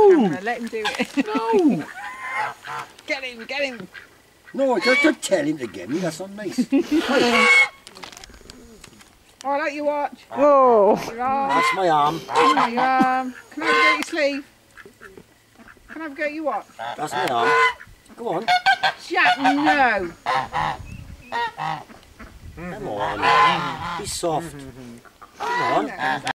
camera. Let him do it. No! Get him, get him. No, don't tell him to get me, that's not nice. Oh, I'll let you watch. Whoa! Your arm. That's my arm. Your arm. Can I have a go at your sleeve? Can I have a go at your what? That's my arm. Go on. Jack, no. Come on. Be soft. Come on.